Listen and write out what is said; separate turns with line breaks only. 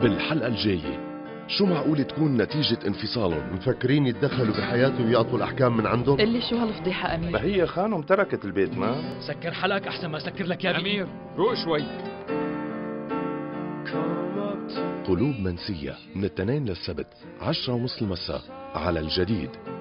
بالحلقة الجاية شو معقول تكون نتيجة انفصالهم؟
مفكرين يتدخلوا بحياته ويعطوا الأحكام من عندهم؟
اللي شو هالفضيحة أمير؟
ما هي خانم تركت البيت ما؟
سكر حلقك أحسن ما أسكر لك يا
أمير روق شوي.
قلوب منسية من الاثنين للسبت 10:30 المساء على الجديد.